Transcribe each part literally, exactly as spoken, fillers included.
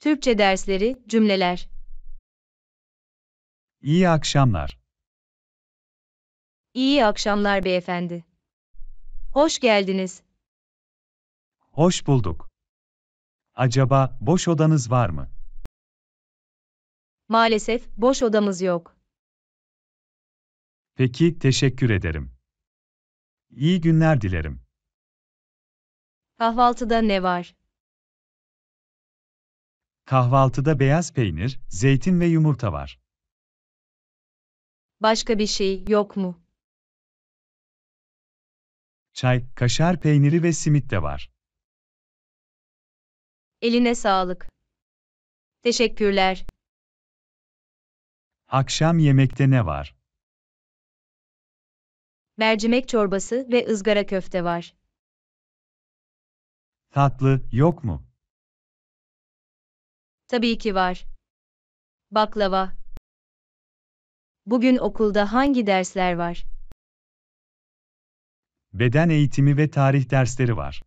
Türkçe dersleri, cümleler. İyi akşamlar. İyi akşamlar beyefendi. Hoş geldiniz. Hoş bulduk. Acaba boş odanız var mı? Maalesef boş odamız yok. Peki, teşekkür ederim. İyi günler dilerim. Kahvaltıda ne var? Kahvaltıda beyaz peynir, zeytin ve yumurta var. Başka bir şey yok mu? Çay, kaşar peyniri ve simit de var. Eline sağlık. Teşekkürler. Akşam yemekte ne var? Mercimek çorbası ve ızgara köfte var. Tatlı, yok mu? Tabii ki var. Baklava. Bugün okulda hangi dersler var? Beden eğitimi ve tarih dersleri var.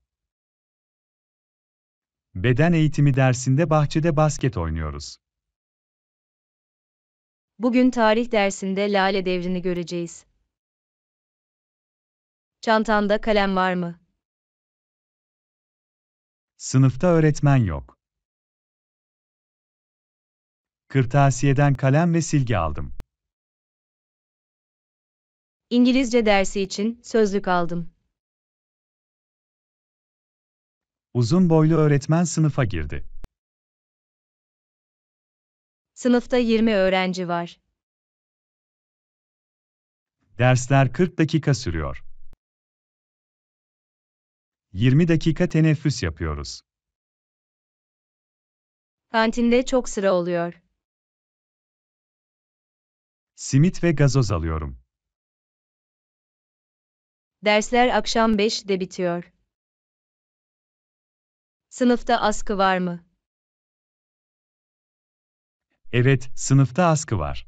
Beden eğitimi dersinde bahçede basket oynuyoruz. Bugün tarih dersinde Lale Devri'ni göreceğiz. Çantanda kalem var mı? Sınıfta öğretmen yok. Kırtasiyeden kalem ve silgi aldım. İngilizce dersi için sözlük aldım. Uzun boylu öğretmen sınıfa girdi. Sınıfta yirmi öğrenci var. Dersler kırk dakika sürüyor. yirmi dakika teneffüs yapıyoruz. Kantinde çok sıra oluyor. Simit ve gazoz alıyorum. Dersler akşam beşte bitiyor. Sınıfta askı var mı? Evet, sınıfta askı var.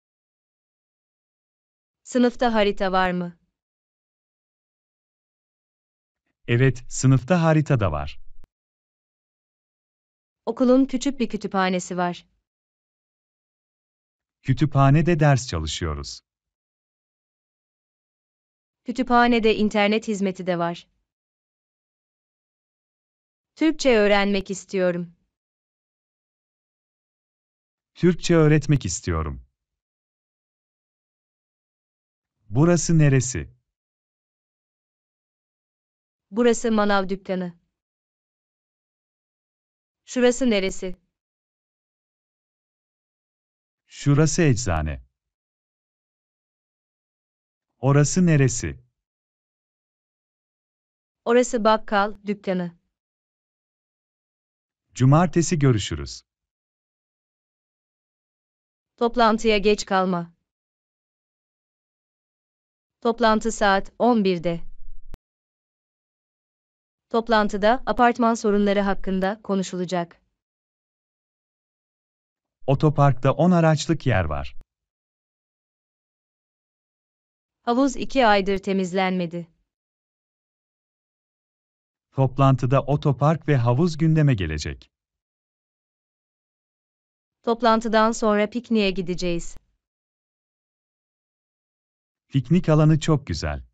Sınıfta harita var mı? Evet, sınıfta harita da var. Okulun küçük bir kütüphanesi var. Kütüphanede ders çalışıyoruz. Kütüphanede internet hizmeti de var. Türkçe öğrenmek istiyorum. Türkçe öğretmek istiyorum. Burası neresi? Burası manav dükkanı. Şurası neresi? Şurası eczane. Orası neresi? Orası bakkal dükkanı. Cumartesi görüşürüz. Toplantıya geç kalma. Toplantı saat on birde. Toplantıda apartman sorunları hakkında konuşulacak. Otoparkta on araçlık yer var. Havuz iki aydır temizlenmedi. Toplantıda otopark ve havuz gündeme gelecek. Toplantıdan sonra pikniğe gideceğiz. Piknik alanı çok güzel.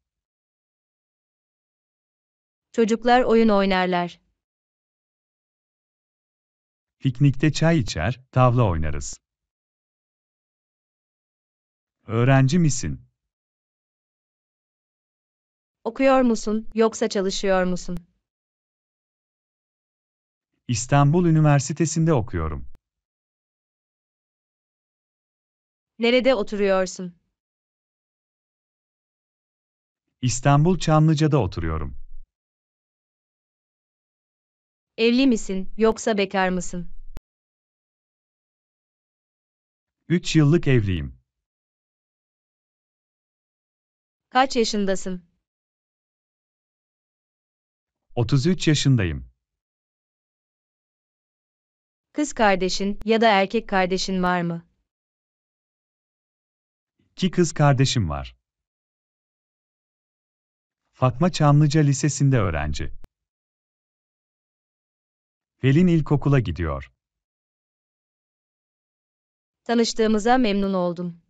Çocuklar oyun oynarlar. Piknikte çay içer, tavla oynarız. Öğrenci misin? Okuyor musun, yoksa çalışıyor musun? İstanbul Üniversitesi'nde okuyorum. Nerede oturuyorsun? İstanbul Çamlıca'da oturuyorum. Evli misin, yoksa bekar mısın? üç yıllık evliyim. Kaç yaşındasın? otuz üç yaşındayım. Kız kardeşin ya da erkek kardeşin var mı? İki kız kardeşim var. Fatma Çamlıca Lisesi'nde öğrenci. Pelin ilkokula gidiyor. Tanıştığımıza memnun oldum.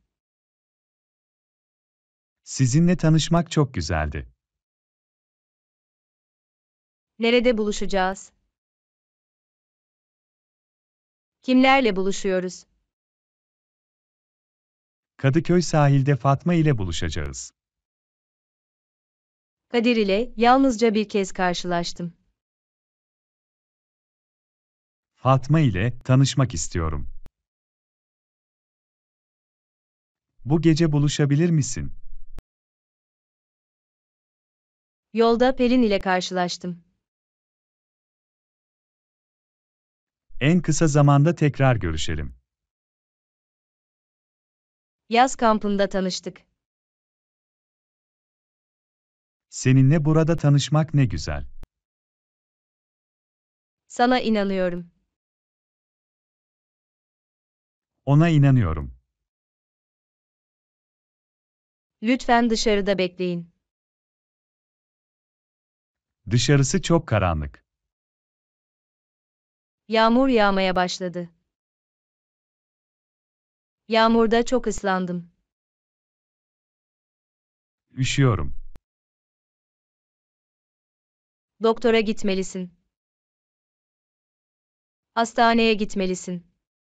Sizinle tanışmak çok güzeldi. Nerede buluşacağız? Kimlerle buluşuyoruz? Kadıköy sahilde Fatma ile buluşacağız. Kadir ile yalnızca bir kez karşılaştım. Fatma ile tanışmak istiyorum. Bu gece buluşabilir misin? Yolda Pelin ile karşılaştım. En kısa zamanda tekrar görüşelim. Yaz kampında tanıştık. Seninle burada tanışmak ne güzel. Sana inanıyorum. Ona inanıyorum. Lütfen dışarıda bekleyin. Dışarısı çok karanlık. Yağmur yağmaya başladı. Yağmurda çok ıslandım. Üşüyorum. Doktora gitmelisin. Hastaneye gitmelisin.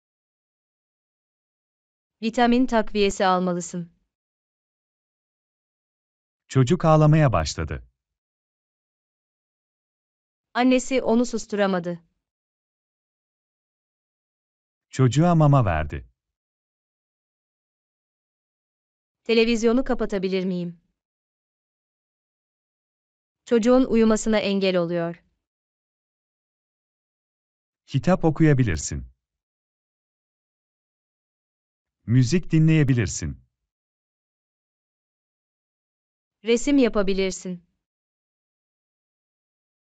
Vitamin takviyesi almalısın. Çocuk ağlamaya başladı. Annesi onu susturamadı. Çocuğa mama verdi. Televizyonu kapatabilir miyim? Çocuğun uyumasına engel oluyor. Kitap okuyabilirsin. Müzik dinleyebilirsin. Resim yapabilirsin.